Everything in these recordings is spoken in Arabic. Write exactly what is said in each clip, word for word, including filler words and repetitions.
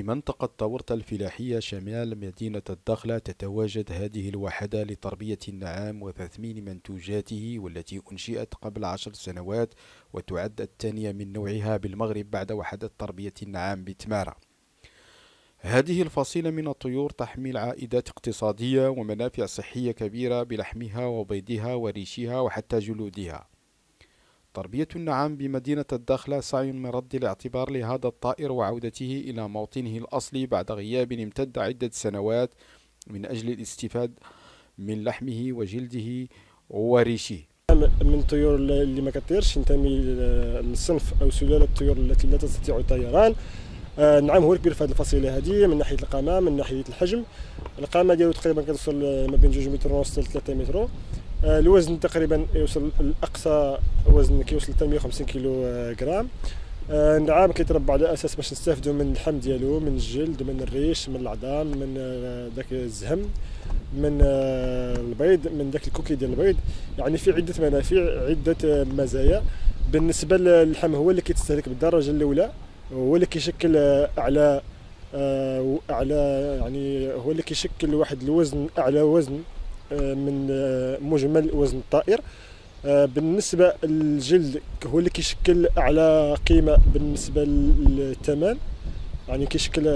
منطقة طاورطة الفلاحية شمال مدينة الدخلة تتواجد هذه الوحدة لتربية النعام وتثمين منتوجاته، والتي أنشئت قبل عشر سنوات وتعد الثانية من نوعها بالمغرب بعد وحدة تربية النعام بتمارة. هذه الفصيلة من الطيور تحمل عائدات اقتصادية ومنافع صحية كبيرة بلحمها وبيضها وريشها وحتى جلودها. تربية النعام بمدينة الدخلة سعي من رد الاعتبار لهذا الطائر وعودته إلى موطنه الأصلي بعد غياب امتد عدة سنوات من أجل الاستفادة من لحمه وجلده وريشه. من الطيور اللي ما كطيرش تنتمي للصنف أو سلالة الطيور التي لا تستطيع الطيران. النعام هو الكبير في هذه الفصيلة هذه من ناحية القامة، من ناحية الحجم. القامة ديالو تقريبا كتوصل ما بين جوج متر ونص حتى ثلاثة متر. الوزن تقريبا يوصل الاقصى وزن كيوصل حتى مئة وخمسين كيلو غرام. النعام كيتربى على اساس باش نستافدوا من اللحم ديالو، من الجلد، من الريش، من العظام، من داك الزهم، من البيض، من داك الكوكي ديال البيض. يعني في عده منافع، عده مزايا. بالنسبه للحم هو اللي كيتستهلك بالدرجه الاولى، هو اللي كيشكل اعلى اعلى يعني هو اللي كيشكل واحد الوزن اعلى وزن من مجمل وزن الطائر. بالنسبه للجلد هو اللي كيشكل اعلى قيمه بالنسبه للثمن، يعني كيشكل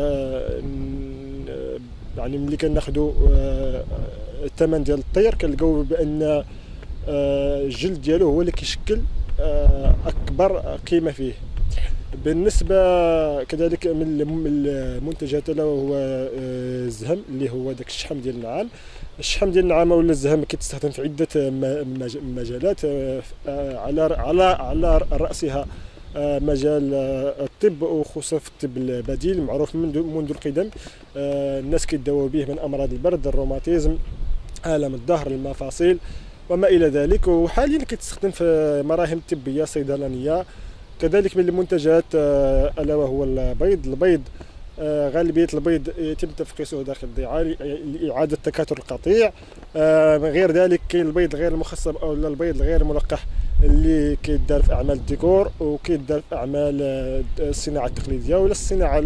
يعني ملي كناخذوا الثمن ديال الطير كنلقاو بان الجلد ديالو هو اللي كيشكل اكبر قيمه فيه. بالنسبه كذلك من المنتجات له هو الزهم اللي هو داك الشحم ديال النعام. الشحم ديال النعام ولا الزهم كيتستخدم في عده مجالات، على على على راسها مجال الطب وخصوصا في الطب البديل معروف منذ منذ القدم. الناس كيداووا به من امراض البرد، الروماتيزم، الم الظهر، المفاصل وما الى ذلك، وحاليا كيتستخدم في مراهم طبيه صيدلانيه. كذلك من المنتجات الا وهو البيض. البيض غالبيه البيض يتم تفقيسه داخل الضيعه لاعاده تكاثر القطيع. غير ذلك كاين البيض غير المخصب او البيض الغير الملقح اللي كيدار في اعمال الديكور وكيدار في اعمال الصناعه التقليديه ولا الصناعه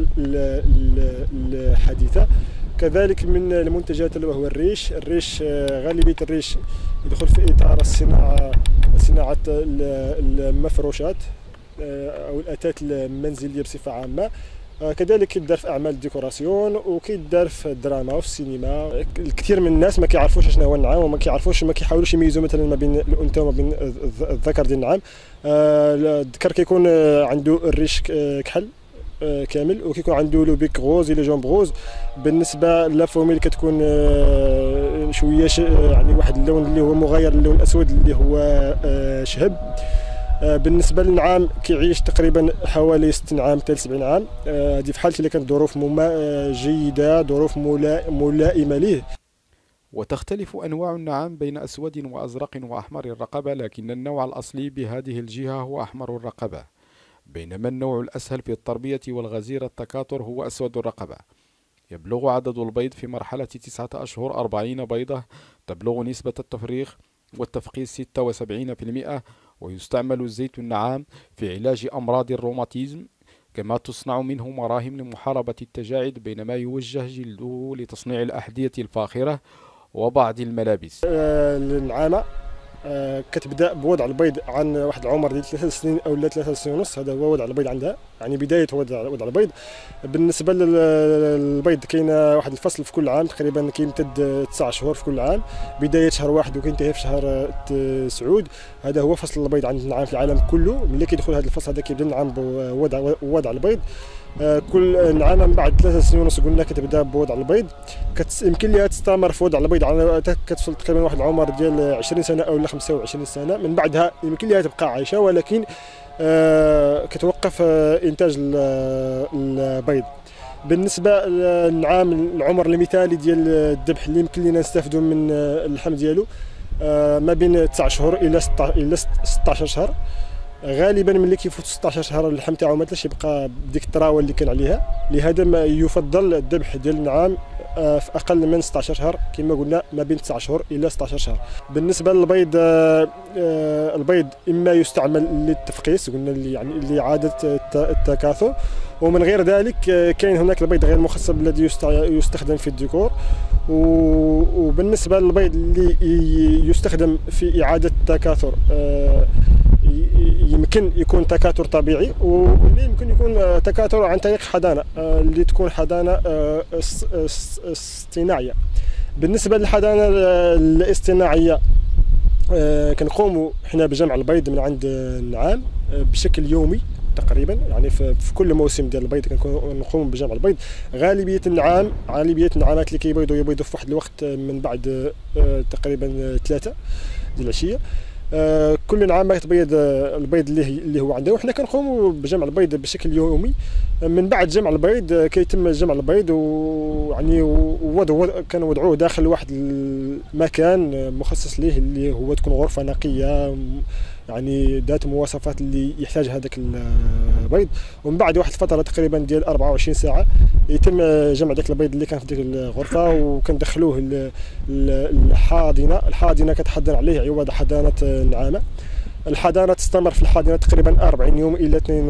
الحديثه. كذلك من المنتجات اللي هو الريش. الريش غالبيه الريش يدخل في اطار الصناعه صناعه المفروشات او الاثاث المنزليه بصفه عامه. كذلك كيدار في اعمال الديكوراسيون وكيدار في الدراما وفي السينما. الكثير من الناس ما كيعرفوش شنو هو النعام وما كيعرفوش ما كيحاولوش يميزوا مثلا ما بين الانثى وما بين الذكر ديال النعام. الذكر كيكون عنده الريش كحل كامل وكيكون عنده لو بيك غوز لي جونب غوز. بالنسبه للفوميل كتكون شويه يعني واحد اللون اللي هو مغاير للون الاسود اللي هو شهب. بالنسبه للنعام كيعيش تقريبا حوالي ستين عام حتى سبعين عام. هذه في حاله اللي كانت ظروف جيده، ظروف ملائمه ليه. وتختلف أنواع النعام بين أسود وأزرق وأحمر الرقبة، لكن النوع الأصلي بهذه الجهة هو أحمر الرقبة، بينما النوع الأسهل في التربية والغزير التكاثر هو أسود الرقبة. يبلغ عدد البيض في مرحلة تسعة أشهر أربعين بيضة، تبلغ نسبة التفريخ والتفقيس ستة وسبعين بالمئة، ويستعمل زيت النعام في علاج أمراض الروماتيزم، كما تصنع منه مراهم لمحاربة التجاعيد، بينما يوجه جلده لتصنيع الأحذية الفاخرة وبعض الملابس. النعامة كتبدا بوضع البيض عن واحد العمر ديال ثلاث سنين او ثلاث سنين ونص. هذا هو وضع البيض عندها، يعني بدايه وضع وضع البيض. بالنسبه للبيض كاين واحد الفصل في كل عام تقريبا كيمتد تسعة شهور في كل عام، بدايه شهر واحد وكينتهي في شهر تسعود. هذا هو فصل البيض عند النعام في العالم كله. ملي كيدخل هذا الفصل هذا كيبدا النعام بوضع وضع البيض. كل نعام من بعد ثلاث سنين ونص قلنا كتبدا بوضع البيض. يمكن لها تستمر في وضع البيض على كتوصل تقريبا واحد العمر ديال عشرين سنه او خمسة وعشرين سنه. من بعدها يمكن لها تبقى عايشه، ولكن كتوقف انتاج البيض. بالنسبه للنعام العمر المثالي ديال الذبح اللي يمكن لنا نستافدوا من اللحم ديالو ما بين تسعة شهور الى الى ستطاش شهر. غالبا ملي كيفوت ستطاش شهر اللحم تاعو ما تلاش يبقى بديك الطراوه اللي كان عليها، لهذا ما يفضل الذبح ديال النعام في اقل من ستطاش شهر كما قلنا ما بين تسعة شهور الى ستطاش شهر. بالنسبه للبيض البيض اما يستعمل للتفقيس قلنا اللي يعني لاعاده التكاثر، ومن غير ذلك كاين هناك البيض غير المخصب الذي يستخدم في الديكور. وبالنسبه للبيض اللي يستخدم في اعاده التكاثر يمكن يكون تكاثر طبيعي، واللي يمكن يكون تكاثر عن طريق حضانه اللي تكون حضانه اصطناعيه. بالنسبه للحضانه الاصطناعيه كنقوموا حنا بجمع البيض من عند النعام بشكل يومي تقريبا، يعني في كل موسم ديال البيض كنقوم بجمع البيض. غالبيه النعام غالبيه النعامات اللي كيبيضوا يبيضوا في واحد الوقت من بعد تقريبا ثلاثة ديال العشيه. كل نعامه تبيض البيض اللي اللي هو عندها، وحنا كنقوموا بجمع البيض بشكل يومي. من بعد جمع البيض كيتم جمع البيض، ويعني كنوضعوه داخل واحد المكان مخصص ليه اللي هو تكون غرفه نقيه يعني ذات مواصفات اللي يحتاج هذاك البيض. ومن بعد واحد الفتره تقريبا ديال أربعة وعشرين ساعه يتم جمع داك البيض اللي كان في ديك الغرفه، وكندخلوه الحاضنه. الحاضنه كتحضر عليه عوض حضانه النعامه. الحضانه تستمر في الحضانه تقريبا أربعين يوم الى اثنين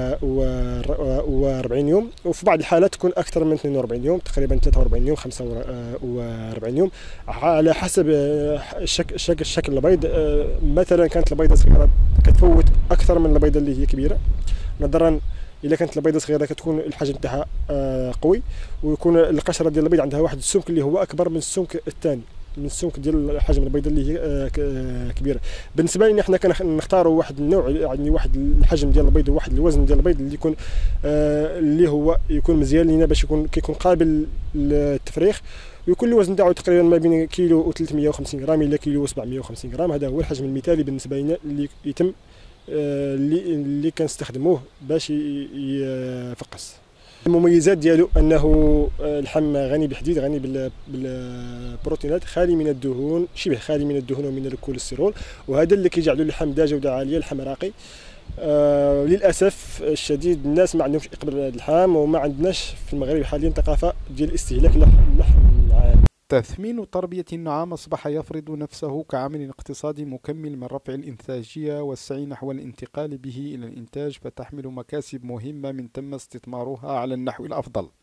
وأربعين يوم، وفي بعض الحالات تكون اكثر من اثنين وأربعين يوم، تقريبا ثلاثة وأربعين يوم خمسة وأربعين يوم على حسب شكل شكل شكل البيض. مثلا كانت البيضه صغيره كتفوت اكثر من البيضه اللي هي كبيره، نظرا الا كانت البيضه صغيره كتكون الحجم تاعها قوي، ويكون القشره ديال البيض عندها واحد السمك اللي هو اكبر من السمك الثاني، من السمك ديال حجم البيضه اللي هي كبيره. بالنسبه لنا حنا كنختاروا واحد النوع، يعني واحد الحجم ديال البيض وواحد الوزن ديال البيض اللي يكون اللي هو يكون مزيان لينا باش يكون كيكون قابل للتفريخ، ويكون الوزن تاعو تقريبا ما بين كيلو و ثلاثمائة وخمسين غرام الى كيلو و سبعمائة وخمسين غرام. هذا هو الحجم المثالي بالنسبه لنا اللي يتم اللي اللي كنستخدموه باش يفقس. المميزات ديالو انه اللحم غني بالحديد، غني بالبروتينات، خالي من الدهون، شبه خالي من الدهون ومن الكوليسترول، وهذا اللي كيجعلو اللحم ذا جوده عاليه، اللحم راقي. آه للاسف الشديد الناس ما عندهمش اقبال على اللحم، وما عندناش في المغرب حاليا ثقافه ديال استهلاك اللحم العام. تثمين تربية النعام أصبح يفرض نفسه كعامل اقتصادي مكمل من رفع الإنتاجية والسعي نحو الانتقال به إلى الإنتاج، فتحمل مكاسب مهمة من تم استثمارها على النحو الأفضل.